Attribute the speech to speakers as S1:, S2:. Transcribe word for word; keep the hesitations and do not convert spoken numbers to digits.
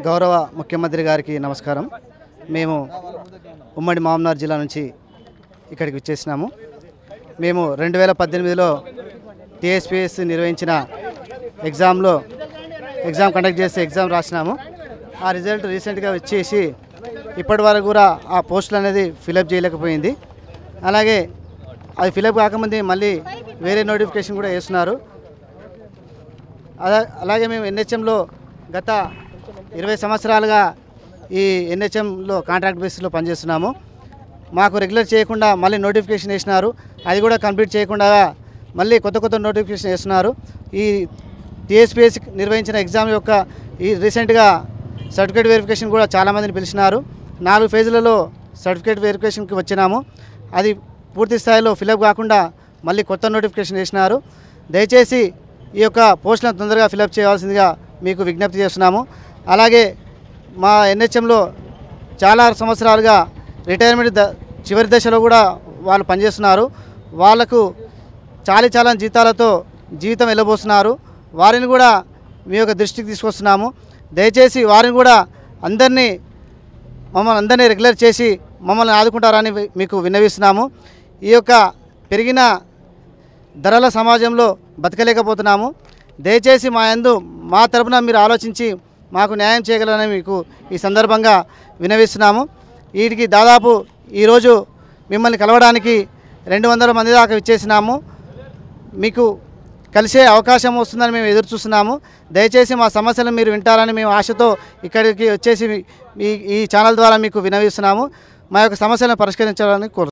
S1: గౌరవ ముఖ్యమంత్రి గారికి నమస్కారం. మేము ఉమ్మడి మామనార్ జిల్లా నుంచి ఇక్కడికి వచ్చేసినాము. మేము రెండు వేల పద్దెనిమిదిలో టీఎస్పీఎస్ నిర్వహించిన ఎగ్జామ్లో ఎగ్జామ్ కండక్ట్ చేసి ఎగ్జామ్ రాసినాము. ఆ రిజల్ట్ రీసెంట్గా వచ్చేసి ఇప్పటి వరకు కూడా ఆ పోస్టులు అనేది ఫిలప్ చేయలేకపోయింది. అలాగే అది ఫిలప్ కాకముందే మళ్ళీ వేరే నోటిఫికేషన్ కూడా వేస్తున్నారు. అలా అలాగే మేము ఎన్హెచ్ఎంలో గత ఇరవై సంవత్సరాలుగా ఈ ఎన్హెచ్ఎంలో కాంట్రాక్ట్ బేసిస్లో పనిచేస్తున్నాము. మాకు రెగ్యులర్ చేయకుండా మళ్ళీ నోటిఫికేషన్ వేసినారు. అది కూడా కంప్లీట్ చేయకుండా మళ్ళీ కొత్త కొత్త నోటిఫికేషన్ వేస్తున్నారు. ఈ టీఎస్పీఎస్ నిర్వహించిన ఎగ్జామ్ యొక్క ఈ రీసెంట్గా సర్టిఫికేట్ వెరిఫికేషన్ కూడా చాలామందిని పిలిచినారు. నాలుగు ఫేజులలో సర్టిఫికేట్ వెరిఫికేషన్కి వచ్చినాము. అది పూర్తి స్థాయిలో ఫిలప్ కాకుండా మళ్ళీ కొత్త నోటిఫికేషన్ వేసినారు. దయచేసి ఈ యొక్క పోస్టులను తొందరగా ఫిలప్ చేయవలసిందిగా మీకు విజ్ఞప్తి చేస్తున్నాము. అలాగే మా ఎన్హెచ్ఎంలో చాలా సంవత్సరాలుగా రిటైర్మెంట్ ద చివరి దశలో కూడా వాళ్ళు పనిచేస్తున్నారు. వాళ్లకు చాలీ చాలా జీతాలతో జీవితం వెళ్ళబోతున్నారు. వారిని కూడా మీ యొక్క దృష్టికి తీసుకొస్తున్నాము. దయచేసి వారిని కూడా అందరినీ మమ్మల్ని అందరినీ రెగ్యులర్ చేసి మమ్మల్ని ఆదుకుంటారని మీకు విన్నవిస్తున్నాము. ఈ యొక్క పెరిగిన ధరల సమాజంలో బతకలేకపోతున్నాము. దయచేసి మా యందు మా తరపున మీరు ఆలోచించి మాకు న్యాయం చేయగలరని మీకు ఈ సందర్భంగా విన్నవిస్తున్నాము. వీటికి దాదాపు ఈరోజు మిమ్మల్ని కలవడానికి రెండు వందల మంది దాకా ఇచ్చేసినాము. మీకు కలిసే అవకాశం వస్తుందని మేము ఎదురు చూస్తున్నాము. దయచేసి మా సమస్యలను మీరు వింటారని మేము ఆశతో ఇక్కడికి వచ్చేసి ఈ ఈ ఛానల్ ద్వారా మీకు విన్నవిస్తున్నాము. మా యొక్క సమస్యలను పరిష్కరించాలని కోరుతున్నాము.